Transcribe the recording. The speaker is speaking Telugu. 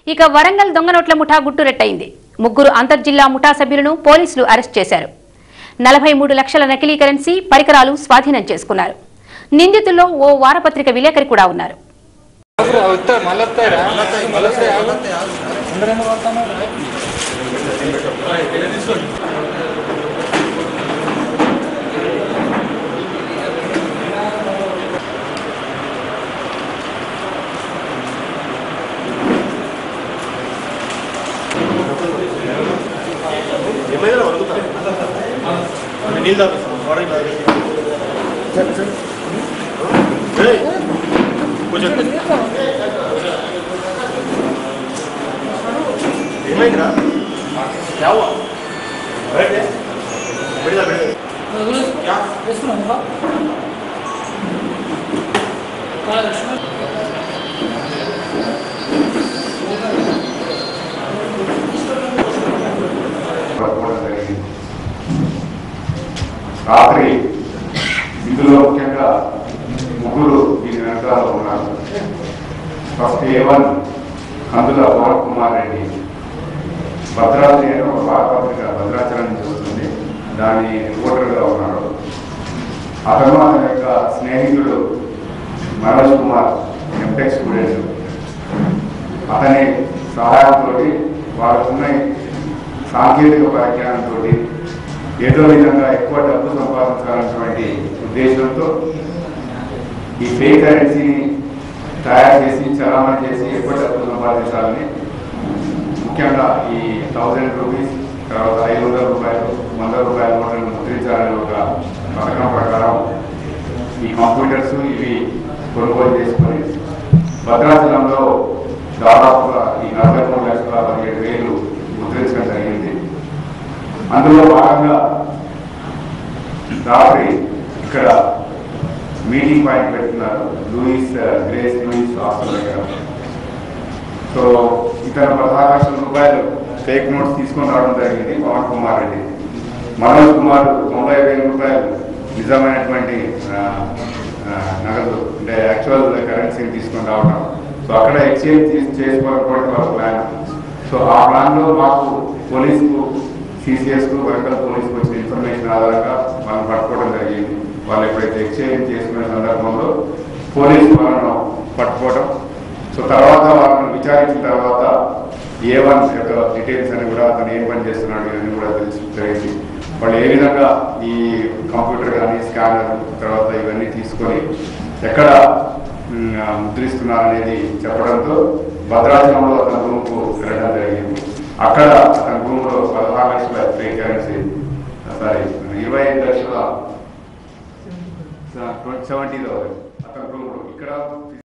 ఇక వరంగల్ దొంగ నోట్ల ముఠా గుట్టురెట్టయింది. ముగ్గురు అంతర్జిల్లా ముఠా సభ్యులను పోలీసులు అరెస్ట్ చేశారు. 43 లక్షల నకిలీ కరెన్సీ పరికరాలు స్వాధీనం చేసుకున్నారు. నిందితుల్లో ఓ వారపత్రిక విలేకరి కూడా ఉన్నారు. రాత్రి ఇందులో ముఖ్యంగా ముగ్గురు దీని వెనకాల ఉన్నారు. ఫస్ట్ A1 కందుల పవన్ కుమార్ రెడ్డి, భద్రాచలం ఒక వారపత్రిక భద్రాచలం నుంచి వస్తుంది, దాని రిపోర్టర్గా ఉన్నారు. అతను అతని యొక్క స్నేహితుడు మనోజ్ కుమార్ ఎంటెక్ స్టూడెంట్. అతని సహాయంతో వాళ్ళకున్న సాంకేతిక పరిజ్ఞానంతో ఏదో విధంగా ఎక్కువ డబ్బు సంపాదించాలన్నటువంటి ఉద్దేశంతో ఈ ఫేక్ కరెన్సీని తయారు చేసి చలామణి చేసి ఎక్కువ డబ్బు సంపాదించాలని, ముఖ్యంగా ఈ 1000 రూపీస్ తర్వాత 500 రూపాయలు 100 రూపాయల నోట్లను ముద్రించాలని ఒక పథకం ప్రకారం ఈ కంప్యూటర్స్ ఇవి కొనుగోలు చేసుకొని భద్రాచలంలో దాదాపుగా ఈ 43,17,000 ముద్రించడం జరిగింది. అందులో భాగంగా రాత్రి ఇక్కడ మీటింగ్ పాయింట్ పెడుతున్నారు గ్రేస్ లూయిస్ హాస్టల్ దగ్గర. సో ఇతను 16 లక్షల రూపాయలు ఫేక్ నోట్స్ తీసుకొని రావడం జరిగింది పవన్ కుమార్ రెడ్డి. మనోజ్ కుమార్ 90,000 రూపాయలు నిజమైనటువంటి నగదు అంటే యాక్చువల్ కరెన్సీని తీసుకొని రావడం. సో అక్కడ ఎక్స్చేంజ్ చేసుకోవడం వాళ్ళ ప్లాన్. సో ఆ ప్లాన్లో మాకు పోలీసుకు సిసిఎస్కు వరంగల్ పోలీసుకు వచ్చిన ఇన్ఫర్మేషన్ ఆధారంగా వాళ్ళని పట్టుకోవడం జరిగింది. వాళ్ళు ఎప్పుడైతే ఎక్స్చేంజ్ చేసుకునే సందర్భంలో పోలీసు వాళ్ళను పట్టుకోవడం. సో తర్వాత వాళ్ళని విచారించిన తర్వాత A1 యొక్క డీటెయిల్స్ అని కూడా అతను ఏం పని చేస్తున్నాడు అని కూడా తెలిసి జరిగింది. వాళ్ళు ఏ విధంగా ఈ కంప్యూటర్ కానీ స్కానర్ తర్వాత ఇవన్నీ తీసుకొని ఎక్కడ ముద్రిస్తున్నారనేది చెప్పడంతో భద్రాచలంలో అతని రూమ్కు వెళ్ళడం జరిగింది. అక్కడ అతని రూమ్లో 16 లక్షల ఫేక్ కరెన్సీ 25 లక్షల 70,000 అతని రూమ్లో ఇక్కడ